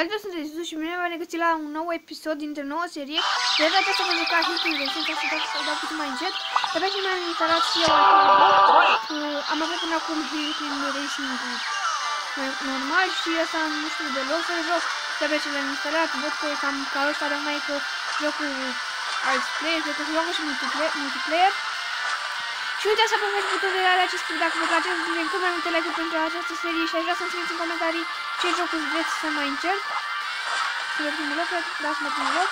Salut, sunt Rezidu și bine v-am regăsit la un nou episod dintr-o nouă serie. De data aceasta vă juca Hilking Racing, ca să dau puțin mai încet. De-abia și mi-am instalat și eu am avut până acum Hilking Racing normal și ăsta nu știu deloc să joc. De-abia ce l-am instalat, văd că e cam ca ăsta, dar mai că joc cu alți playeri, cred că se joacă și multiplayer. Și uitați să apăsați butonul de acest clip dacă vă place, să vedem cât mai multe like-uri pentru această serie și aș vrea să-mi scrieți în comentarii ce jocuri vreți să mai încerc. Să merg primul loc, da, să merg primul loc.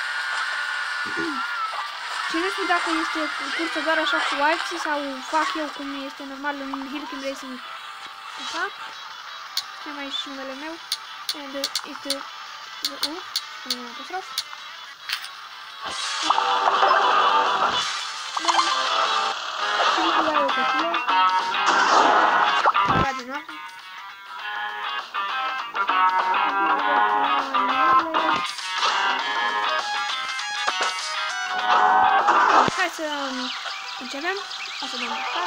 Și nu știu dacă este cursă doar așa cu alții sau fac eu cum este normal în Hilking Racing. Așa. Ce mai și numele meu. Este numele apostrof. Hai să începem. O să dăm start.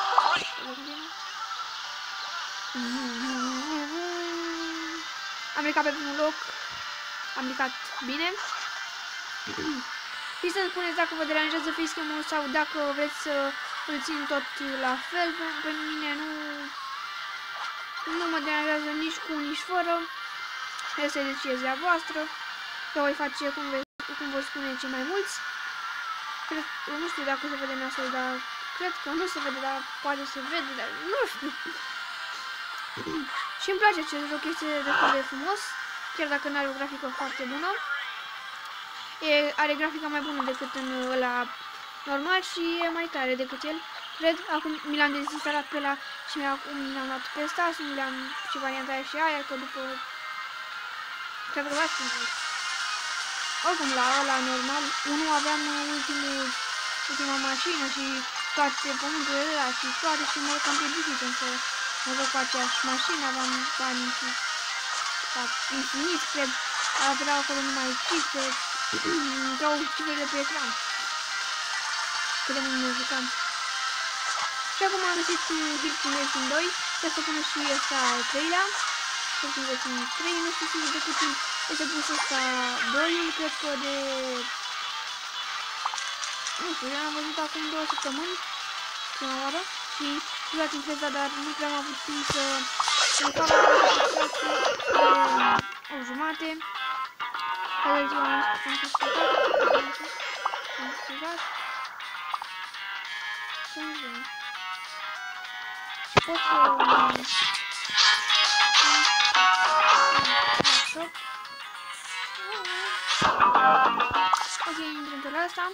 Am plecat pe primul loc. Am plecat bine. Și să-mi spuneți dacă vă deranjează facecam-ul sau dacă vreți să îl țin tot la fel. Pe mine nu mă deranjează nici cu, nici fără. Asta e decizia voastră. Eu voi face cum vă spune cei mai mulți. Cred, nu știu dacă se vede în astfel, dar cred că nu se vede, dar poate se vede, dar nu știu. Și îmi place acest joc, este destul de frumos, chiar dacă nu are o grafică foarte bună. Are grafica mai bună decât în ăla normal și e mai tare decât el. Cred, acum mi l-am dezinstalat pe ăla și acum mi l-am luat pe ăsta, să nu le-am și varianta aia și aia, că după... Cred că v-ați spus. Oricum, la ăla normal, unul aveam ultima mașină și toate pământurile ăla și toate și mă cam plictisit să mă joc cu aceeași mașină, aveam bani și infinit, cred, aveau acolo numai cifre, intrau cifrele pe ecran. Cât de mult mă jucam. Și acum am găsit Hilking Racing 2, trebuie să pună și ăsta al treilea, Hilking Racing 3, nu știu sigur de cât timp. Este pus ăsta 2-ul, cred că de... Nu știu, eu am văzut acum 2 săptămâni, prima oară, și scuzați-mi freza, dar nu prea am avut timp să le fac o jumate. Haideți, eu am scuzați. Pot să... Ok, intru în tura asta.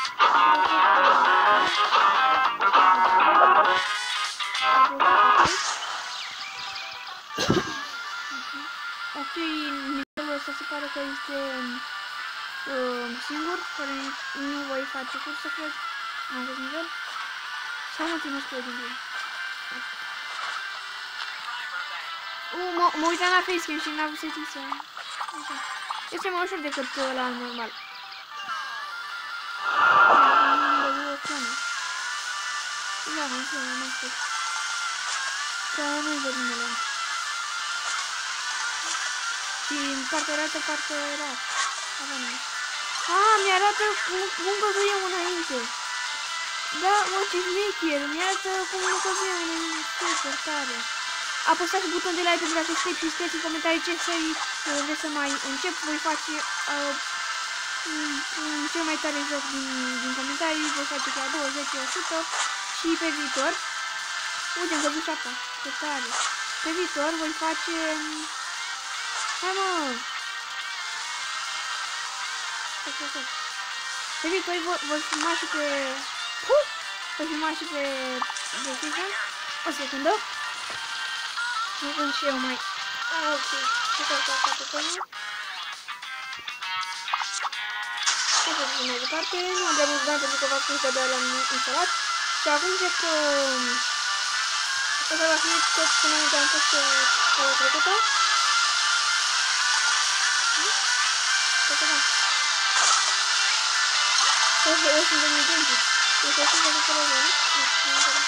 Ok, nivelul ăsta se pare că este singur, care nu voi face cursă, cred, în acest nivel. Sau nu ținut cu din el. Mă uitam la facecam și n-am setit să... Este mai ușor decât la normal. Da, nu știu, nu știu. Că nu-i văd numele. Și în partea arată, partea era. Mi-arată cum căzuiem înainte. Da, mă, ce șmecher, mi-arată cum nu căzuiem înainte. Super tare. Apăsați butonul de like pentru acest clip și scrieți în comentarii ce serii vreți să mai încep. Voi face cel mai tare joc din comentarii, voi face chiar 20-100 și pe viitor, uite, am găsit 7, ce tare. Pe viitor voi face, hai mă, pe viitor voi filma și pe, voi filma și pe Facecam, o secundă. Nu vând și eu mai... Ok, ce fac asta pe pământ? Hai să zic mai departe, nu am de-a mult pentru că v-am spus că de-aia l-am instalat. Și acum zic că... Asta va fi tot până unde am fost o trecută. Cred că da. Eu sunt de identic. Este o singură de color, nu? Nu,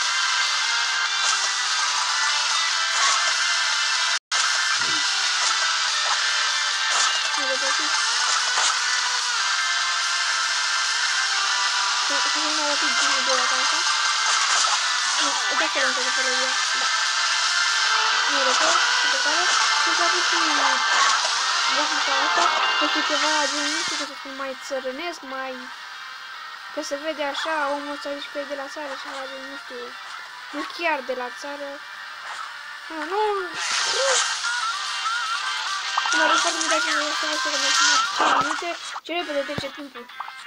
să fim mai rapid din de data asta. Nu, de acolo încă de părăria. Da. Nu record, de care. Și s-a pus și grafica asta. Este ceva gen, nu știu cum să spun, mai țărănesc, mai... Că se vede așa, omul ăsta zici că e de la țară și ceva gen, nu știu, nu chiar de la țară. Nu... Mă rog, foarte mult dacă o să vă să rămân 5 minute, ce repede trece timpul.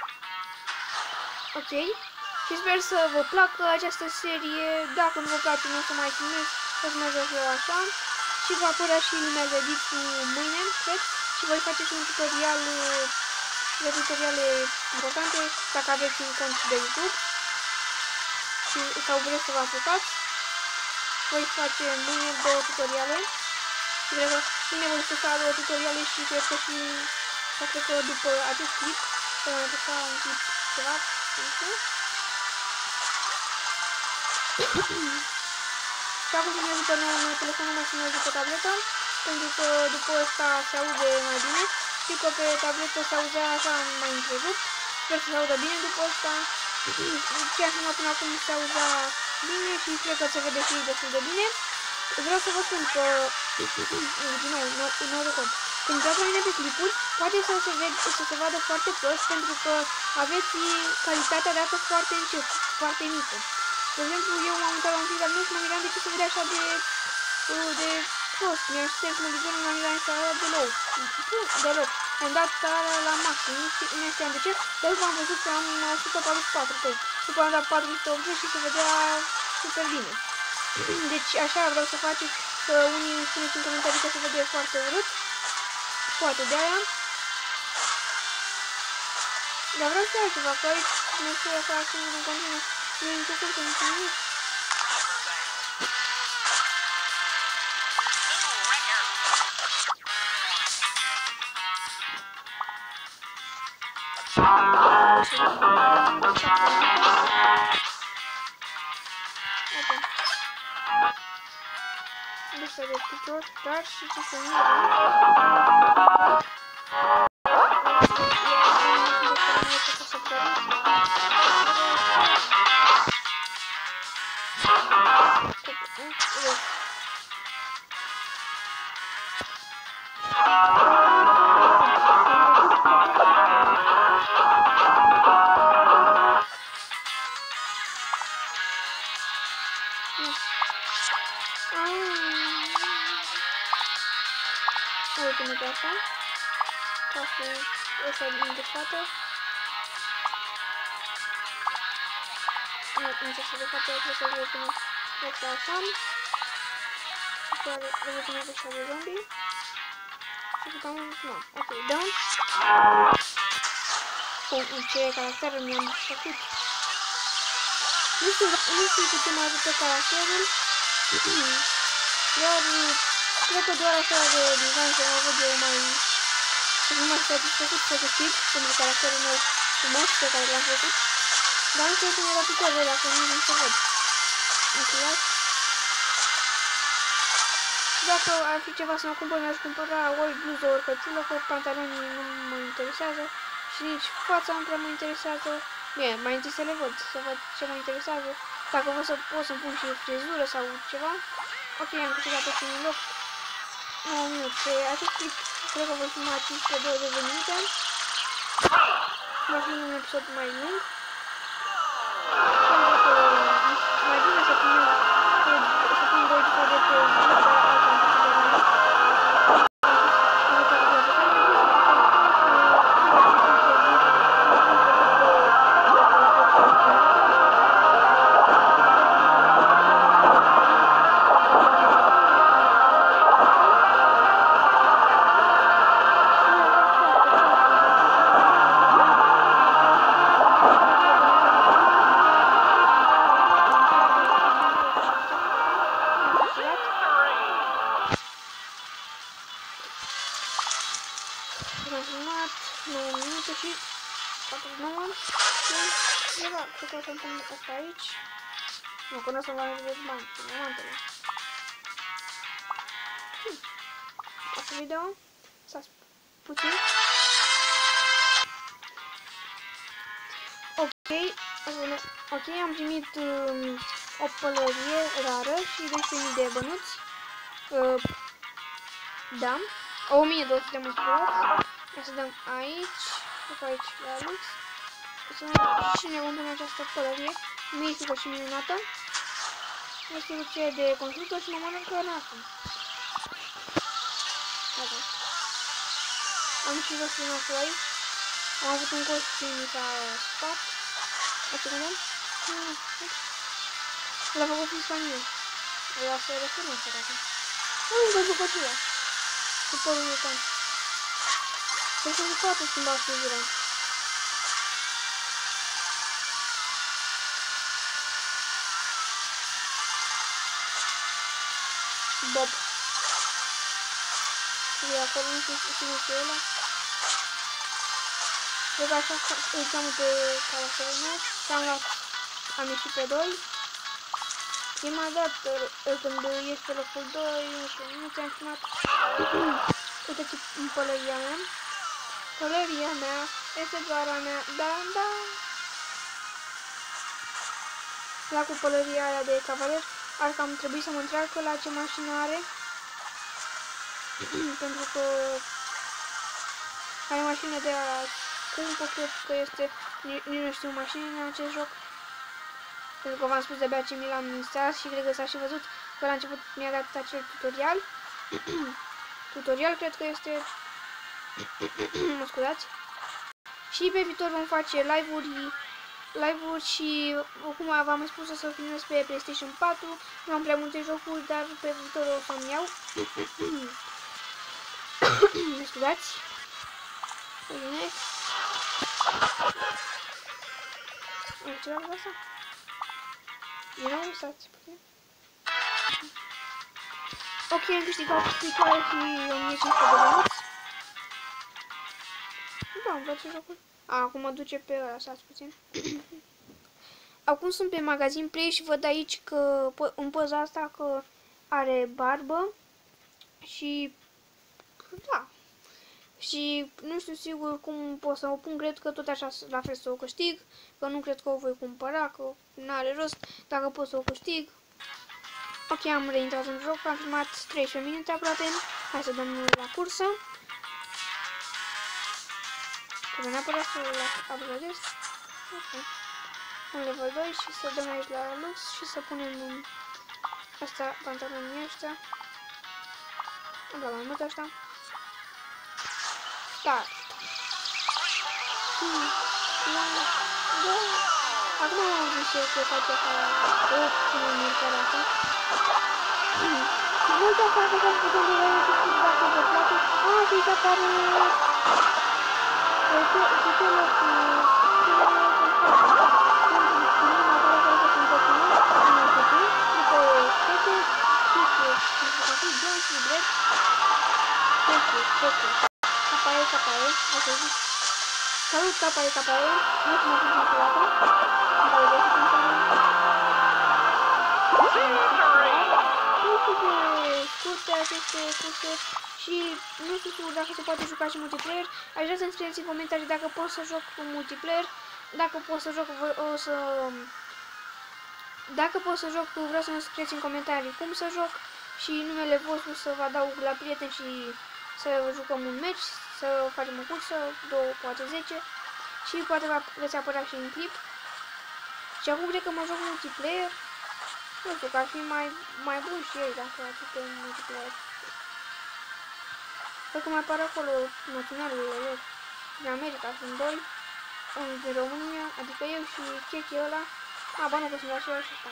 Ok. Și sper să vă placă această serie. Dacă nu vă place, nu o să mai filmez, o să mă joc eu așa. Și va apărea și lumea de edit mâine, cred. Și voi face și un tutorial de tutoriale importante, dacă aveți un cont de YouTube sau vreți să vă apucați. Voi face mâine 2 tutoriale. Și cred că mâine voi să fac 2 tutoriale și cred că și cred că după acest clip să mai păsa un clip ceva, nu știu. Și acum filmez după meu telefon, nu mai filmez după tabletă, pentru că după ăsta se aude mai bine. Știu că pe tabletă se auzea așa mai întrerupt. Sper să se audă bine după ăsta. Ceea ce până acum se auzea bine și cred că se vede și destul de bine. Vreau să vă spun că, din nou, nu record. Când dați la mine pe clipuri, poate să se vadă foarte prost, pentru că aveți calitatea dată foarte încet, foarte mică. De exemplu, eu m-am uitat la un film al meu și mă miram de ce se vede așa de prost. Mi-am șters monitorul, m-am mirat instalat deloc. Am dat alea la maxim, nu știam de ce, dar după am văzut că am 144 pe. După am dat 480 și se vedea super bine. Deci așa vreau să faceți, că unii îmi spuneți în comentarii că se vede foarte urât. Poate de aia. Dar vreau să iau ceva, că aici nu știu așa singur în continuu. Nu e nicio cursă, nici nimic. Lista de picior, dar și ce să nu ultimul de asta, ca să ăsta din de față. Nu, încerc de față, trebuie să vedem ăsta așa. Și chiar vedem ăsta de zombie. Și putem, nu, ok, dăm. În ce caracter mi-am făcut. Nu știu cu ce mă ajută caracterul. Doar cred că doar așa de design să mă văd eu mai satisfăcut să câștig pentru caracterul meu frumos pe care l-am făcut. Dar nu știu cum era picioarele dacă nu se văd. Înțeles? Dacă ar fi ceva să mă cumpăr, mi-aș cumpăra ori bluză, ori căciulă, că pantalonii nu mă interesează și nici fața nu prea mă interesează. Bine, mai întâi să le văd, să văd ce mă interesează. Dacă pot să-mi pun și frizură sau ceva. Ok, am câștigat pe primul loc. 9 minute. Acest clip cred că voi filma 15-20 de minute. Va fi un episod mai lung. Mai bine să pun 2 episoade pe zi, dar alta am putut de mai mult. Am filmat 9 minute și 49 și ceva, cred că o să-mi pun asta aici. Nu, că nu o să-mi mai vedeți bani, mantele. Asta video, stați puțin. Ok, Ok, am primit o pălărie rară și 12.000 de bănuți. Da. 1200 de măsuri. Hai să dăm aici. După aici la Lux. Să și ne vom pune această pălărie. Mișucă și minunată. Este ruție de constructor și mă mănâncă nasul. Gata. Am și roșu nasul aici. Am avut un cost și mi s-a spart. O secundă. L-a făcut în spanie. Ăla se răsună, săracă. Nu, încă jucătura. Cu părul meu tan. Deci nu se poate schimba frizura. Bob. E acolo, nu știu ce e ăla. Cred că așa îl cheamă pe caracterul meu. Și-am luat, am ieșit pe 2. Prima dată, când ești pe locul 2, nu știu, nu ți-am filmat. Uite-ți în pălăria mea. Pălăria mea este doar a mea. Da, da. La cu pălăria aia de cavaler, ar cam trebui să mă întreacă la ce mașină are. Pentru că are mașină de aia scumpă, cred că este, nici nu știu mașină în acest joc. Pentru că v-am spus de-abia ce mi l-am instalat și cred că s-a și văzut că la început mi-a dat acel tutorial. Tutorial cred că este, mă scuzați. Și pe viitor vom face live-uri și cum v-am mai spus o să filmez pe PlayStation 4. Nu am prea multe jocuri, dar pe viitor o să-mi iau. Mă scuzați. Bine. Am ceva de asta? Eu nu am lăsați puțin. Ok, am câștigat picioare și 1500 de bănuți. Da, îmi place jocul. Acum mă duce pe ăla, stați puțin. Acum sunt pe magazin Play și văd aici că în poza asta că are barbă și da. Și nu știu sigur cum pot să o pun, cred că tot așa la fel să o câștig, că nu cred că o voi cumpăra, că nu are rost, dacă pot să o câștig. Ok, am reintrat în joc, am filmat 13 minute aproape, hai să dăm la cursă. Trebuie neapărat să o upgradez. Ok. Un level 2 și să dăm aici la Lux și să punem asta, pantalonii ăștia. Am luat mai mult ăștia. Start. Acum am auzit și eu că face ca o până în urcarea asta. Nu uitați să apăsați butonul de like dacă vă place. Și aici apare tutorialul cu Salut, Capaie, nu știu cum să arată. Îmi pare de cum să nu știu de scurte aceste curse și nu știu sigur dacă se poate juca și multiplayer. Aș vrea să-mi scrieți în comentarii dacă pot să joc cu multiplayer, dacă pot să joc, dacă pot să joc, vreau să-mi scrieți în comentarii cum să joc și numele vostru să vă adaug la prieteni și să jucăm un match, să facem o cursă, 2, poate 10 și poate veți apărea și în clip. Și acum cred că mă joc multiplayer, nu știu, că ar fi mai bun și ei dacă ar fi pe multiplayer. Cred că mai apare acolo naționalurile lor. Din America sunt 2, unul din România, adică eu și Chechi ăla. Ba nu, că sunt așa și ăsta.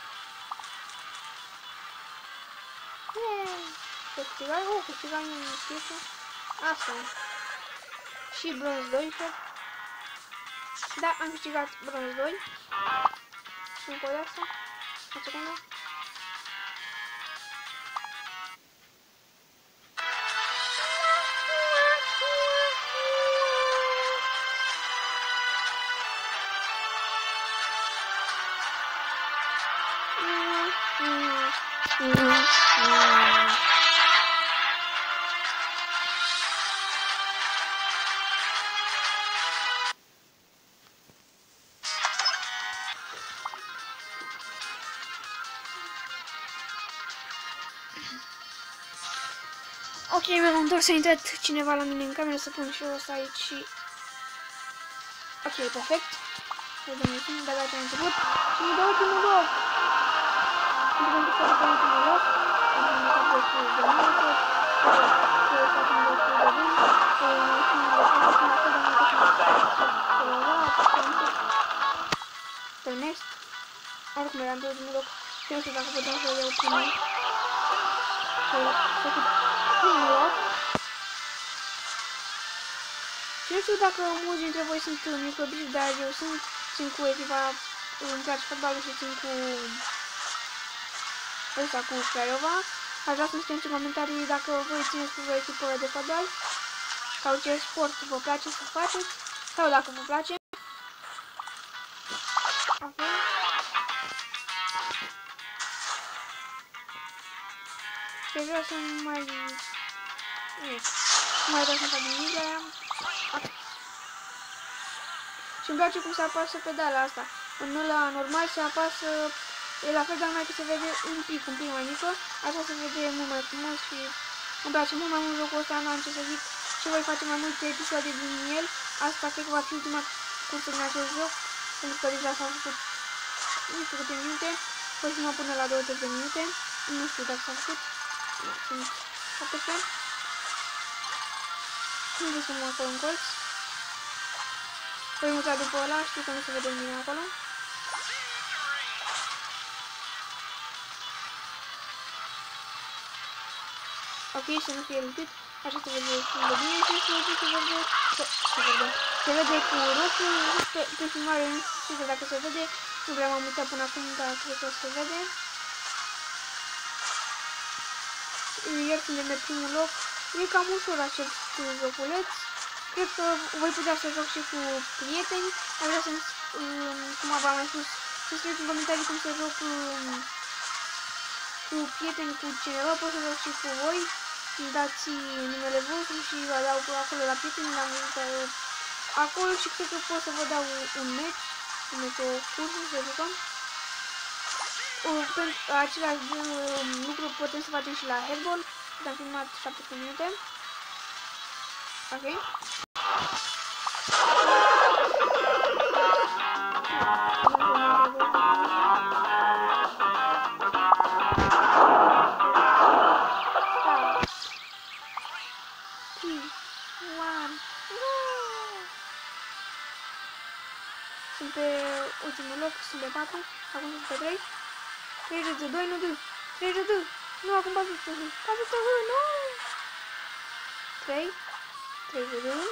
Câștigai? Câștigai în chestia. Asta. Și bronz 2, cred. Da, am câștigat bronz 2. Încă o de asta. O secundă. Ok, mi-am întors, a intrat cineva la mine în cameră, să pun și eu ăsta aici și... Ok, perfect. Vedem puțin, de la ce am început. Și mi dau ultimul loc. Pentru că să dau ultimul loc. Am început destul de mult. Să facem destul de bun. Să mă țin de fapt, să mă acolo de mult. Pe next. Oricum eram pe ultimul loc. Și nu știu dacă puteam să iau primul. Să fac primul loc. Și nu știu dacă mulți dintre voi sunt microbici, dar eu țin cu echipa, îmi place fotbalul și țin cu ăsta, cu Craiova. Aș vrea să-mi spuneți în comentarii dacă voi țineți cu o echipă de fotbal sau ce sport vă place să faceți sau dacă vă place. Ok. Și vreau să mai... Nu mai vreau să fac nimic de aia. Ok. Și îmi place cum se apasă pedala asta. În ăla normal se apasă, e la fel, dar numai că se vede un pic mai mică. Așa se vede mult mai frumos și îmi place mult mai mult jocul ăsta, n-am ce să zic. Și voi face mai multe episoade din el. Asta cred că va fi ultima cursă din acest joc. Pentru că deja s-au făcut nu știu câte minute. Poate să mă până la 20 de minute. Nu știu dacă s-a făcut. Sunt 17. Unde sunt acolo în colț? Voi muta după ăla, știu că nu se vede nimeni acolo. Ok, să nu fie lipit. Așa se vede destul de bine și se vede cu roșu pe filmare, nu știu dacă se vede. Nu prea m-am uitat până acum, dar cred că se vede. Iar suntem pe primul loc. E cam ușor acest joculeț. Cred că voi putea să joc și cu prieteni. Aș vrea să, cum v-am mai spus, să scrieți în comentarii cum să joc cu prieteni, cu cineva. Pot să joc și cu voi. Îmi dați numele vostru și vă dau acolo la prieteni. L-am văzut acolo și cred că pot să vă dau un match. O cursă să jucăm. Pentru același lucru putem să facem și la Headball. Am filmat 17 minute. Ok. Sunt pe ultimul loc, sunt pe 4, acum sunt pe 3. 3 de 2, nu 2. 3 de 2. Nu, acum 4 de 2. 4 de 2, nu! 3. 3 de 2.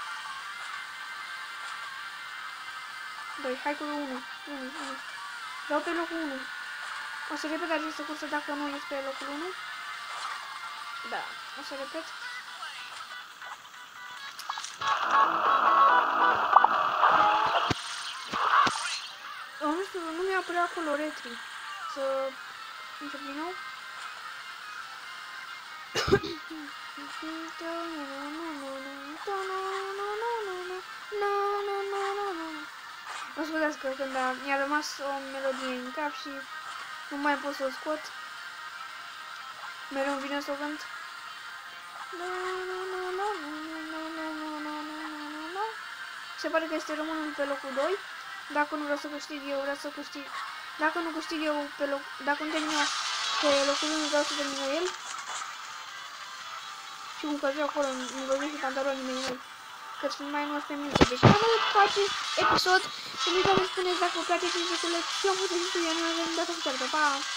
2, hai cu 1. 1. Dau pe locul 1. O să repet această cursă dacă nu ești pe locul 1. Da, o să repet. Nu știu, nu mi-a apărut acolo retri. Să încep din nou. Mă scuzați că când mi-a rămas o melodie în cap și nu mai pot să o scot. Mereu îmi vine să o cânt. Se pare că este românul pe locul 2. Dacă nu vreau să câștig eu, vreau să câștig. Dacă nu câștig eu pe loc, dacă nu termin eu pe locul 1, vreau să termin el. Și cum că joc acolo, îmi văzut și pantalonii mei, că sunt mai 19 minute. Deci am văzut cu acest episod și nu uitați să spuneți dacă vă place acest joculeț și eu am putut să studia, nu avem data cu ceartă. Pa!